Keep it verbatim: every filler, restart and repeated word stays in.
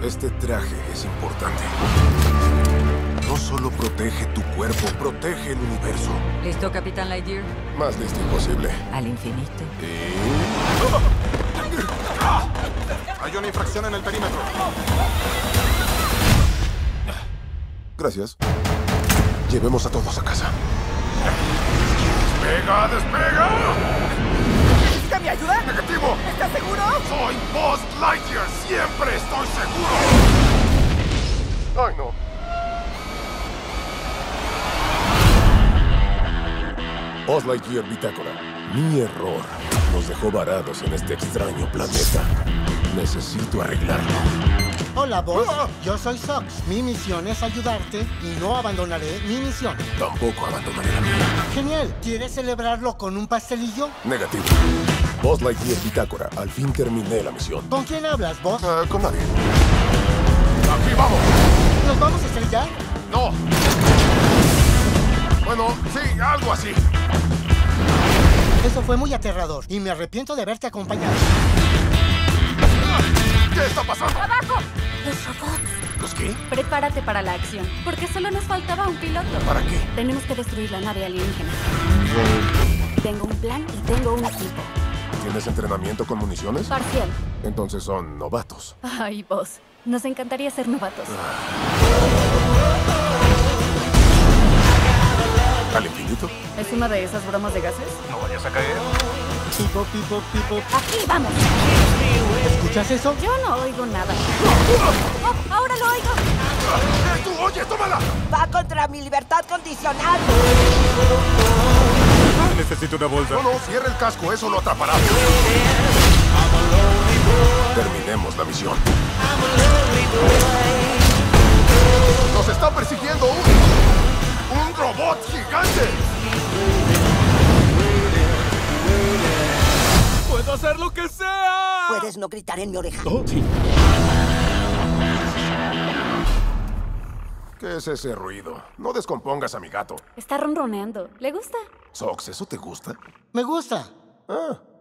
Este traje es importante. No solo protege tu cuerpo, protege el universo. ¿Listo, Capitán Lightyear? Más listo imposible. Al infinito. Y... Hay una infracción en el perímetro. Gracias. Llevemos a todos a casa. ¡Despega, despega! ¿Necesita mi ayuda? ¡Negativo! ¿Estás seguro? ¡Soy Buzz Lightyear! ¡Siempre estoy seguro! ¡Ay, no! Buzz Lightyear Bitácora. Mi error nos dejó varados en este extraño planeta. Necesito arreglarlo. Hola, Buzz. Yo soy Sox. Mi misión es ayudarte y no abandonaré mi misión. Tampoco abandonaré la mía. Genial. ¿Quieres celebrarlo con un pastelillo? Negativo. Buzz Lightyear Bitácora. Al fin terminé la misión. ¿Con quién hablas, Buzz? Uh, con nadie. ¡Aquí vamos! ¿Nos vamos a estrellar? ¡No! Bueno, sí, algo así. Eso fue muy aterrador y me arrepiento de haberte acompañado. ¿Qué está pasando? ¡Abajo! Los robots. ¿Los qué? Prepárate para la acción, porque solo nos faltaba un piloto. ¿Para qué? Tenemos que destruir la nave alienígena. Tengo un plan y tengo un equipo. ¿Tienes entrenamiento con municiones? Parcial. Entonces son novatos. Ay, vos. Nos encantaría ser novatos. ¿Al infinito? ¿Es una de esas bromas de gases? No vayas a caer. Pipo, pipo, pipo. ¡Aquí vamos! ¿Escuchas eso? Yo no oigo nada. ¡Oh, ahora lo oigo! ¡Eh, tú! ¡Oye, tómala! Va contra mi libertad condicional. Necesito una bolsa. No, no, cierra el casco, eso lo atrapará. Terminemos la misión. ¡Nos está persiguiendo un... un robot gigante! ¡Puedo hacer lo que sea! Puedes no gritar en mi oreja. Oh, sí. ¿Qué es ese ruido? No descompongas a mi gato. Está ronroneando. ¿Le gusta? Sox, ¿eso te gusta? Me gusta. Ah,